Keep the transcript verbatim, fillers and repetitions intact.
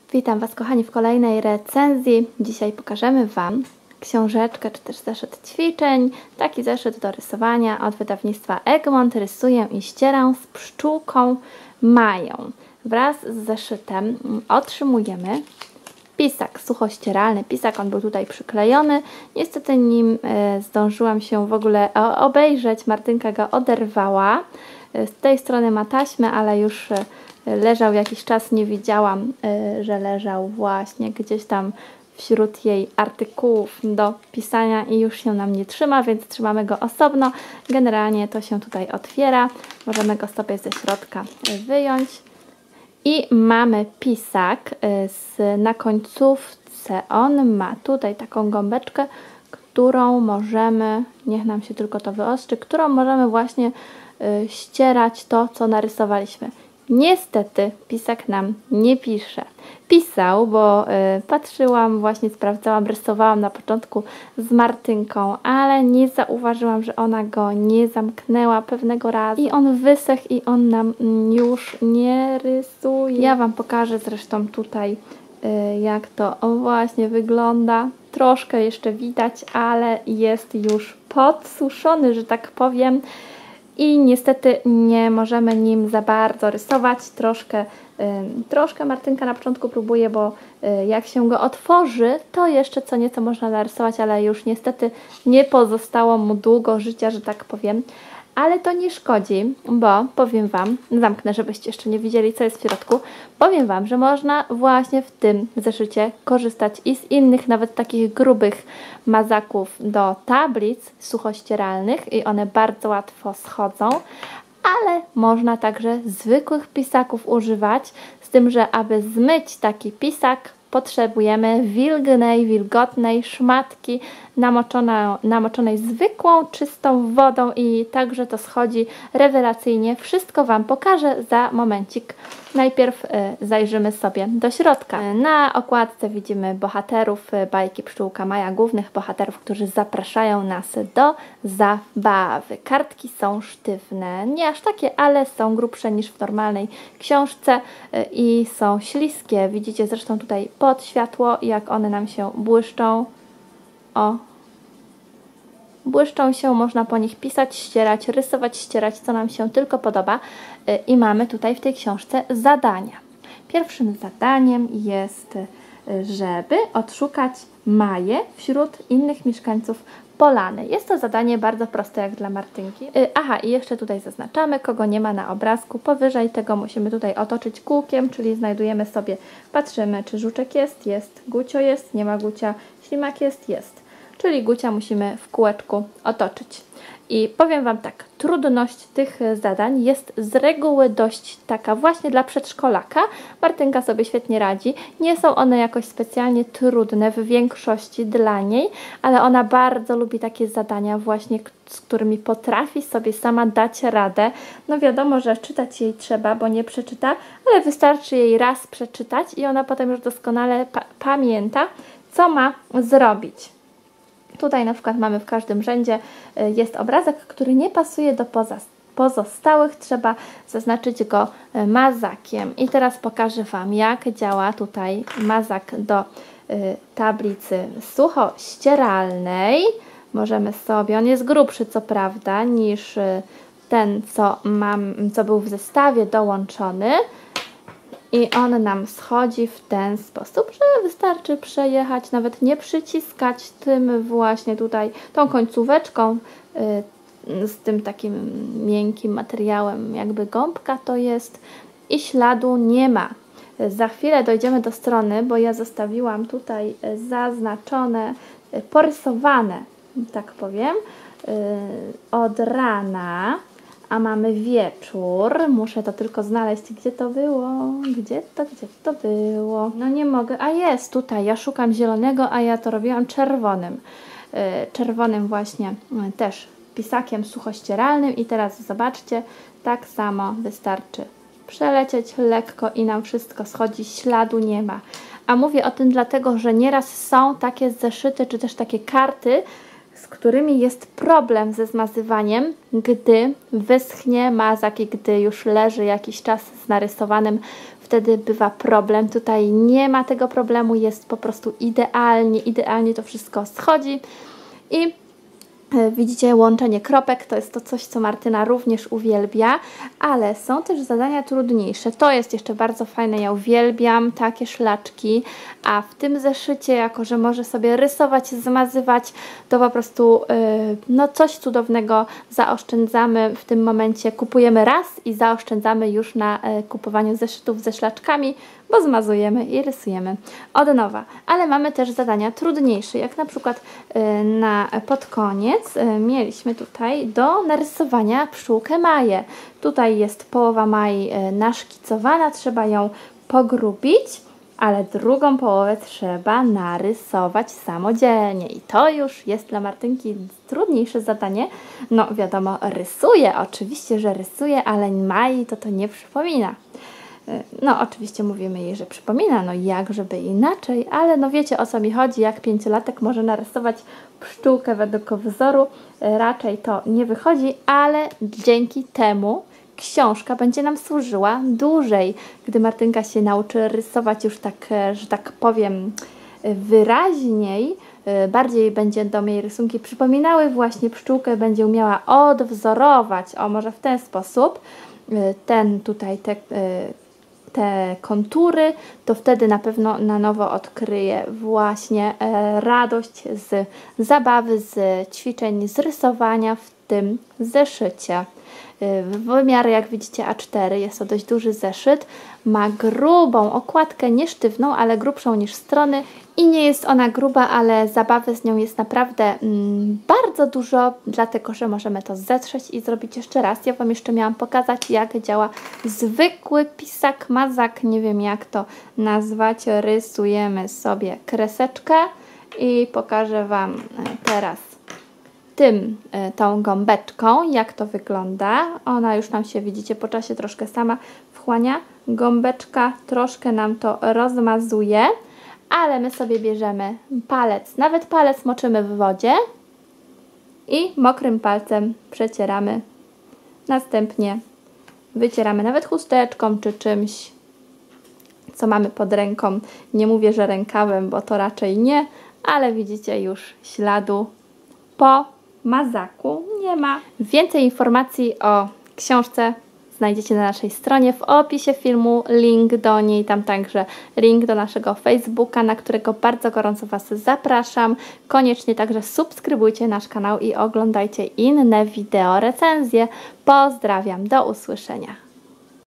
Witam Was, kochani, w kolejnej recenzji. Dzisiaj pokażemy Wam książeczkę, czy też zeszyt ćwiczeń. Taki zeszyt do rysowania od wydawnictwa Egmont. Rysuję i ścieram z pszczółką Mają. Wraz z zeszytem otrzymujemy pisak suchościeralny. Pisak, on był tutaj przyklejony. Niestety nim e, zdążyłam się w ogóle obejrzeć. Martynka go oderwała. Z tej strony ma taśmę, ale już e, leżał jakiś czas, nie widziałam, y, że leżał właśnie gdzieś tam wśród jej artykułów do pisania i już się nam nie trzyma, więc trzymamy go osobno. Generalnie to się tutaj otwiera, możemy go sobie ze środka wyjąć i mamy pisak. Y, z, na końcówce on ma tutaj taką gąbeczkę, którą możemy, niech nam się tylko to wyostrzy, którą możemy właśnie y, ścierać to, co narysowaliśmy. Niestety pisak nam nie pisze. Pisał, bo y, patrzyłam, właśnie sprawdzałam, rysowałam na początku z Martynką, ale nie zauważyłam, że ona go nie zamknęła pewnego razu i on wysechł i on nam już nie rysuje. Ja Wam pokażę zresztą tutaj, y, jak to właśnie wygląda. Troszkę jeszcze widać, ale jest już podsuszony, że tak powiem. I niestety nie możemy nim za bardzo rysować. Troszkę, y, troszkę Martynka na początku próbuje, bo y, jak się go otworzy, to jeszcze co nieco można narysować, ale już niestety nie pozostało mu długo życia, że tak powiem. Ale to nie szkodzi, bo powiem Wam, zamknę, żebyście jeszcze nie widzieli, co jest w środku. Powiem Wam, że można właśnie w tym zeszycie korzystać i z innych, nawet takich grubych mazaków do tablic suchościeralnych i one bardzo łatwo schodzą, ale można także zwykłych pisaków używać, z tym, że aby zmyć taki pisak, potrzebujemy wilgnej, wilgotnej szmatki namoczonej, namoczonej zwykłą, czystą wodą i także to schodzi rewelacyjnie. Wszystko Wam pokażę za momencik. Najpierw y, zajrzymy sobie do środka. Na okładce widzimy bohaterów y, bajki Pszczółka Maja, głównych bohaterów, którzy zapraszają nas do zabawy. Kartki są sztywne, nie aż takie, ale są grubsze niż w normalnej książce y, i są śliskie. Widzicie zresztą tutaj pod światło, jak one nam się błyszczą. O, błyszczą się, można po nich pisać, ścierać, rysować, ścierać, co nam się tylko podoba. I mamy tutaj w tej książce zadania. Pierwszym zadaniem jest, żeby odszukać Maję wśród innych mieszkańców Polany. Jest to zadanie bardzo proste jak dla Martynki. Aha, i jeszcze tutaj zaznaczamy, kogo nie ma na obrazku. Powyżej tego musimy tutaj otoczyć kółkiem, czyli znajdujemy sobie, patrzymy, czy Żuczek jest, jest, Gucio jest, nie ma Gucia, Ślimak jest, jest. Czyli Gucia musimy w kółeczku otoczyć. I powiem Wam tak, trudność tych zadań jest z reguły dość taka właśnie dla przedszkolaka. Martynka sobie świetnie radzi. Nie są one jakoś specjalnie trudne w większości dla niej, ale ona bardzo lubi takie zadania właśnie, z którymi potrafi sobie sama dać radę. No wiadomo, że czytać jej trzeba, bo nie przeczyta, ale wystarczy jej raz przeczytać i ona potem już doskonale pa pamięta, co ma zrobić. Tutaj na przykład mamy w każdym rzędzie, jest obrazek, który nie pasuje do pozostałych, trzeba zaznaczyć go mazakiem. I teraz pokażę Wam, jak działa tutaj mazak do tablicy suchościeralnej. Możemy sobie, on jest grubszy co prawda niż ten, co, mam, co był w zestawie dołączony. I on nam schodzi w ten sposób, że wystarczy przejechać, nawet nie przyciskać tym właśnie tutaj, tą końcóweczką y, z tym takim miękkim materiałem, jakby gąbka to jest i śladu nie ma. Za chwilę dojdziemy do strony, bo ja zostawiłam tutaj zaznaczone, porysowane, tak powiem, y, od rana. A mamy wieczór. Muszę to tylko znaleźć, gdzie to było. Gdzie to, gdzie to było? No nie mogę. A jest tutaj. Ja szukam zielonego, a ja to robiłam czerwonym. Yy, czerwonym właśnie yy, też pisakiem suchościeralnym. I teraz zobaczcie, tak samo wystarczy przelecieć lekko i nam wszystko schodzi. Śladu nie ma. A mówię o tym dlatego, że nieraz są takie zeszyty, czy też takie karty, z którymi jest problem ze zmazywaniem, gdy wyschnie mazak i gdy już leży jakiś czas z narysowanym, wtedy bywa problem. Tutaj nie ma tego problemu, jest po prostu idealnie, idealnie to wszystko schodzi i widzicie, łączenie kropek to jest to coś, co Martyna również uwielbia, ale są też zadania trudniejsze. To jest jeszcze bardzo fajne, ja uwielbiam takie szlaczki, a w tym zeszycie, jako że może sobie rysować, zmazywać, to po prostu yy, no coś cudownego zaoszczędzamy w tym momencie. Kupujemy raz i zaoszczędzamy już na yy, kupowaniu zeszytów ze szlaczkami, bo zmazujemy i rysujemy od nowa. Ale mamy też zadania trudniejsze, jak na przykład yy, na pod koniec yy, mieliśmy tutaj do narysowania pszczółkę Maję. Tutaj jest połowa Mai yy, naszkicowana, trzeba ją pogrubić, ale drugą połowę trzeba narysować samodzielnie. I to już jest dla Martynki trudniejsze zadanie. No wiadomo, rysuje, oczywiście, że rysuje, ale Mai to to nie przypomina. No oczywiście mówimy jej, że przypomina, no jak żeby inaczej, ale no wiecie, o co mi chodzi, jak pięciolatek może narysować pszczółkę według wzoru, raczej to nie wychodzi, ale dzięki temu książka będzie nam służyła dłużej, gdy Martynka się nauczy rysować już tak, że tak powiem, wyraźniej, bardziej będą jej rysunki przypominały właśnie pszczółkę, będzie umiała odwzorować, o może w ten sposób, ten tutaj, te te kontury, to wtedy na pewno na nowo odkryje właśnie e, radość z zabawy, z ćwiczeń, z rysowania w tym zeszycie. E, wymiar, jak widzicie, A cztery, jest to dość duży zeszyt, ma grubą okładkę, nie sztywną, ale grubszą niż strony i nie jest ona gruba, ale zabawy z nią jest naprawdę mm, bardzo dużo, dlatego że możemy to zetrzeć i zrobić jeszcze raz. Ja Wam jeszcze miałam pokazać, jak działa zwykły pisak, mazak, nie wiem jak to nazwać. Rysujemy sobie kreseczkę i pokażę Wam teraz tym, tą gąbeczką, jak to wygląda. Ona już nam się, widzicie, po czasie troszkę sama wchłania. Gąbeczka troszkę nam to rozmazuje, ale my sobie bierzemy palec, nawet palec moczymy w wodzie i mokrym palcem przecieramy. Następnie wycieramy nawet chusteczką czy czymś, co mamy pod ręką. Nie mówię, że rękawem, bo to raczej nie, ale widzicie, już śladu po mazaku nie ma. Więcej informacji o książce znajdziecie na naszej stronie, w opisie filmu link do niej, tam także link do naszego Facebooka, na którego bardzo gorąco Was zapraszam. Koniecznie także subskrybujcie nasz kanał i oglądajcie inne wideo recenzje. Pozdrawiam, do usłyszenia.